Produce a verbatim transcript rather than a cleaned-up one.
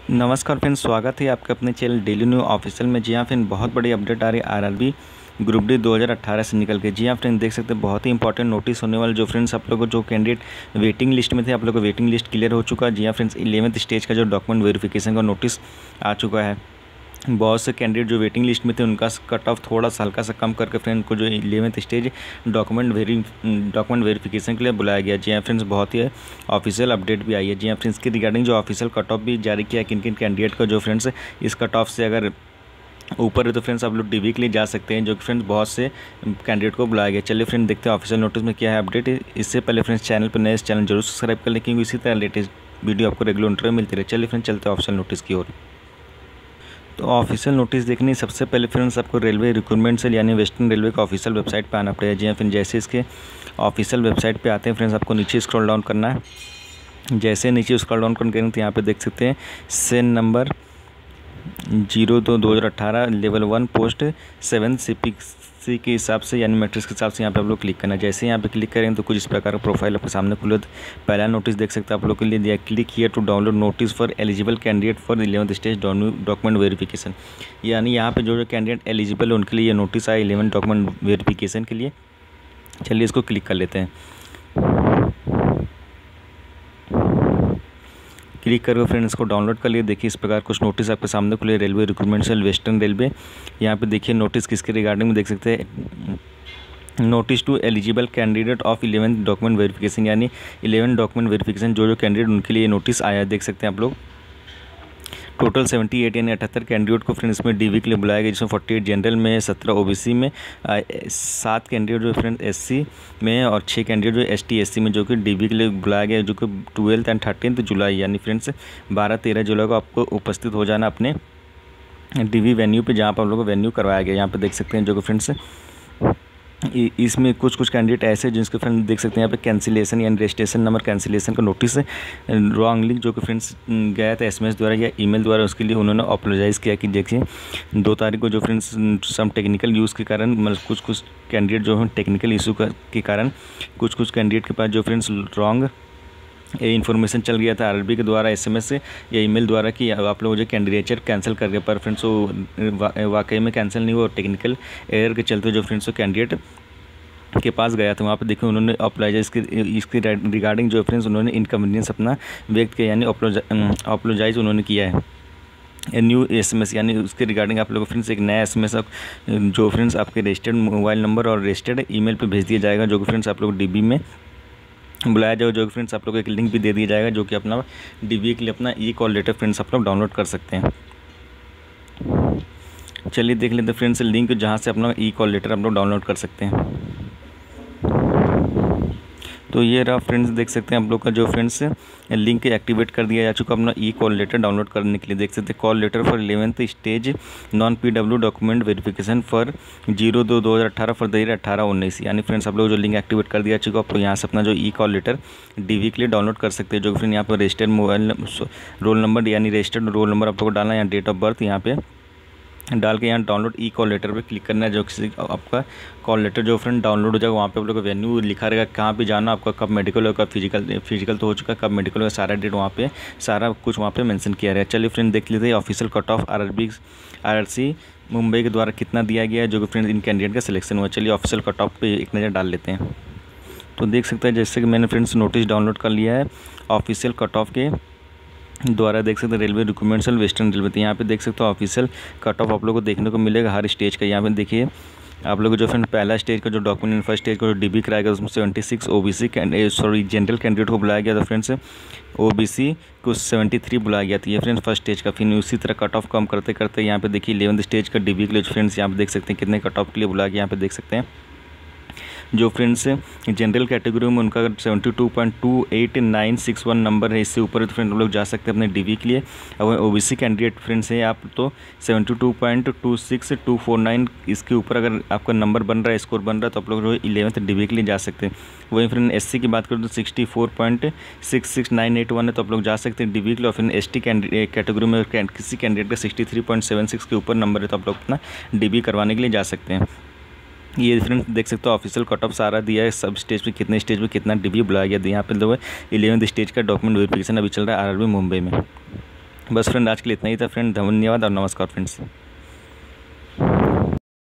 नमस्कार फ्रेंड्स, स्वागत है आपके अपने चैनल डेली न्यू ऑफिशियल में। जी हाँ फ्रेंड, बहुत बड़ी अपडेट आ रही है आरआरबी ग्रुप डी दो हज़ार अठारह से निकल के। जी हाँ फ्रेंड, देख सकते हैं बहुत ही इंपॉर्टेंट नोटिस होने वाला। जो फ्रेंड्स आप लोगों को जो कैंडिडेट वेटिंग लिस्ट में थे, आप लोगों को वेटिंग लिस्ट क्लियर हो चुका है। जी हाँ फ्रेंड्स, इलेवंथ स्टेज का जो डॉक्यूमेंट वेरिफिकेशन का नोटिस आ चुका है। बहुत से कैंडिडेट जो वेटिंग लिस्ट में थे उनका कट ऑफ थोड़ा सा हल्का सा कम करके फ्रेंड को जो eleventh stage document very document verification के लिए बुलाया गया। जी हाँ फ्रेंड्स, बहुत ही ऑफिशियल अपडेट भी आई है। जी हाँ फ्रेंड्स, के रिगार्डिंग जो ऑफिशियल कट ऑफ भी जारी किया है किन किन कैंडिडेट का। जो फ्रेंड्स इस कट ऑफ से अगर ऊपर है तो फ्रेंड्स आप लोग डीवी के लिए जा सकते हैं, जो कि फ्रेंड्स बहुत से कैंडिडेट को बुलाया गया। चलिए फ्रेंड देखते हैं ऑफिशियल नोटिस में क्या है अपडेट। इससे पहले फ्रेंड्स चैनल पर नए चैनल जरूर सब्सक्राइब कर लें, क्योंकि इसी तरह लेटेस्ट वीडियो आपको रेगुलर इंटरव्यू मिलती रहे। चलिए फ्रेंड चलते हैं ऑफिशियल नोटिस की ओर। तो ऑफिशियल नोटिस देखने सबसे पहले फ्रेंड्स आपको रेलवे रिक्रूटमेंट सेल यानी वेस्टर्न रेलवे का ऑफिशियल वेबसाइट पे आना पड़ेगा। जी हाँ फिर जैसे इसके ऑफिशियल वेबसाइट पे आते हैं फ्रेंड्स, आपको नीचे स्क्रॉल डाउन करना है। जैसे नीचे स्क्रॉल डाउन करेंगे तो यहाँ पे देख सकते हैं सेन नंबर जीरो दो दो हज़ार अट्ठारह level one post seven C P C के हिसाब से यानी मैट्रिक्स के हिसाब से यहाँ पे आप लोग क्लिक करना है। जैसे यहाँ पे क्लिक करेंगे तो कुछ इस प्रकार का प्रोफाइल आपके सामने खुले। पहला नोटिस देख सकते हैं आप लोग के लिए दिया, click here to download notice for eligible candidate for eleventh stage document verification. यानी यहाँ पे जो जो कैंडिडेट एलिजिबल है उनके लिए ये नोटिस आया इलेवंथ डॉक्यूमेंट वेरिफिकेशन के लिए। चलिए इसको क्लिक कर लेते हैं। क्लिक करके फ्रेंड इसको डाउनलोड कर लिए। देखिए इस प्रकार कुछ नोटिस आपके सामने खुले। Railway recruitment cell western railway, यहाँ पे देखिए नोटिस किसके रिगार्डिंग में देख सकते हैं। Notice to eligible candidate of eleventh document verification, यानी इलेवंथ डॉक्यूमेंट वेरिफिकेशन जो जो कैंडिडेट उनके लिए नोटिस आया है। देख सकते हैं आप लोग टोटल सेवेंटी एट यानी अठहत्तर कैंडिडेट को फ्रेंड्स इसमें डीवी के लिए बुलाया गया, जिसमें फोर्टी एट जनरल में, सत्रह ओबीसी में, सात कैंडिडेट जो फ्रेंड्स एससी में और छः कैंडिडेट जो एसटी एससी में जो कि डीवी के लिए बुलाया गया, जो कि ट्वेल्थ एंड थर्टीन जुलाई यानी फ्रेंड्स बारह तेरह जुलाई को आपको उपस्थित हो जाना अपने डीवी वेन्यू पे, जहाँ पर आप लोगों को वेन्यू करवाया गया। यहाँ पर देख सकते हैं जो कि फ्रेंड्स इसमें कुछ कुछ कैंडिडेट ऐसे जिनके फ्रेंड देख सकते हैं यहाँ पे कैंसिलेशन यानी रजिस्ट्रेशन नंबर कैंसिलेशन का नोटिस रॉन्गली जो कि फ्रेंड्स गया था एसएमएस द्वारा या ईमेल द्वारा, उसके लिए उन्होंने अपोलोजाइज़ किया कि देखिए दो तारीख को जो फ्रेंड्स सम टेक्निकल यूज़ के कारण मतलब कुछ कुछ कैंडिडेट जो है टेक्निकल इशू के कारण कुछ कुछ कैंडिडेट के पास जो फ्रेंड्स रॉन्ग ये इन्फॉर्मेशन चल गया था आरआरबी के द्वारा एसएमएस से या ईमेल द्वारा कि आप लोग जो कैंडिडेचर कैंसिल कर गए, पर फ्रेंड्स वो वाकई में कैंसिल नहीं हुआ। टेक्निकल एरर के चलते जो फ्रेंड्स वो कैंडिडेट के पास गया था, वहाँ पे देखिए उन्होंने अपोलोजाइज इसके इसके रिगार्डिंग जो फ्रेंड्स उन्होंने इनकन्वीनियंस अपना व्यक्त किया, यानी अपोलोजाइज उन्होंने किया है। न्यू एसएमएस यानी उसके रिगार्डिंग आप लोगों को फ्रेंड्स एक नया एसएमएस जो फ्रेंड्स आपके रजिस्टर्ड मोबाइल नंबर और रजिस्टर्ड ईमेल पे भेज दिया जाएगा, जो कि फ्रेंड्स आप लोग डीबी में बुलाया जाएगा, जो कि फ्रेंड्स आप लोग को एक लिंक भी दे दिया जाएगा, जो कि अपना डीबी के लिए अपना ई कॉल लेटर फ्रेंड्स आप लोग डाउनलोड कर सकते हैं। चलिए देख लेते हैं फ्रेंड्स लिंक जहाँ से अपना ई कॉल लेटर आप लोग डाउनलोड कर सकते हैं। तो ये रहा फ्रेंड्स, देख सकते हैं आप लोग का जो फ्रेंड्स लिंक एक्टिवेट कर दिया जा चुका अपना ई कॉल लेटर डाउनलोड करने के लिए। देख सकते हैं call letter for eleventh stage non P W document verification for zero दो दो हज़ार अठारह फॉर द ईयर अठारह उन्नीस, यानी फ्रेंड्स आप लोग जो लिंक एक्टिवेट कर दिया चुका, आप यहाँ से अपना जो ई कॉल लेटर डीवी के लिए डाउनलोड कर सकते हैं। जो फ्रेंड यहाँ पर रजिस्टर्ड मोबाइल रोल नंबर यानी रजिस्टर्ड रोल नंबर आप लोग को डालना है, यहाँ डेट ऑफ बर्थ यहाँ पे डाल के यहाँ डाउनलोड ई कॉल लेटर पे क्लिक करना है, जो कि आपका कॉल लेटर जो फ्रेंड डाउनलोड हो जाएगा। वहाँ पे आप लोग का वेन्यू लिखा रहेगा, कहाँ पे जाना आपका, कब मेडिकल होगा, कब फिजिकल फिजिकल तो हो चुका है, कब मेडिकल होगा, सारा डेट वहाँ पे सारा कुछ वहाँ पे मेंशन किया रहेगा। चलिए फ्रेंड देख लेते हैं official cut off RRB RRC Mumbai के द्वारा कितना दिया गया है, जो कि फ्रेंड इन कैंडिडेट का सिलेक्शन हुआ। चलिए ऑफिशियल कट ऑफ पे एक नज़र डाल लेते हैं। तो देख सकते हैं जैसे कि मैंने फ्रेंड्स नोटिस डाउनलोड कर लिया है ऑफिशियल कट ऑफ के द्वारा। देख सकते हैं railway recruitment cell western railway, तो यहाँ पे देख सकते हो ऑफिशियल कट ऑफ आप लोगों को देखने को मिलेगा हर स्टेज का। यहाँ पे देखिए आप लोग जो फ्रेंड पहला स्टेज का जो डॉक्यूमेंट फर्स्ट स्टेज का जो डीबी कराया गया उसमें seventy six OBC sorry general candidate को बुलाया गया था फ्रेंड्स, ओबीसी को सेवेंटी थ्री बुलाया गया था। ये फ्रेंड्स फर्स्ट स्टेज का। फिर उसी तरह कट ऑफ कम करते करते यहाँ पे देखिए इलेवंथ स्टेज का डीबी के लिए फ्रेंड्स यहाँ पे देख सकते हैं कितने कट ऑफ के लिए बुलाया गया। यहाँ पे देख सकते हैं जो फ्रेंड्स जनरल कैटेगरी में उनका seventy two point two eight nine six one number है, इससे ऊपर तो फ्रेंड लोग जा सकते हैं अपने डीवी के लिए। अगर ओबीसी कैंडिडेट फ्रेंड्स है आप तो seventy two point two six two four nine इसके ऊपर अगर आपका नंबर बन रहा है, स्कोर बन रहा है, तो आप लोग जो इलेवंथ डीवी के लिए जा सकते हैं। वहीं फ्रेंड एससी की बात करें तो sixty four point six six nine eight one है, तो आप लोग जा सकते हैं डीवी के लिए। और फिर एस टी कैटेगरी में किसी कैंडिडेट का sixty three point seven six के ऊपर नंबर है, तो आप लोग अपना डीवी करवाने के लिए जा सकते हैं। ये फ्रेंड्स देख सकते हो ऑफिशियल कट ऑफ सारा दिया है, सब स्टेज पे कितने स्टेज पे कितना डीवी बुलाया गया। यहाँ पे जो है इलेवंथ स्टेज का डॉक्यूमेंट वेरिफिकेशन अभी चल रहा है आरआरबी मुंबई में। बस फ्रेंड आज के लिए इतना ही था फ्रेंड। धन्यवाद और नमस्कार फ्रेंड्स।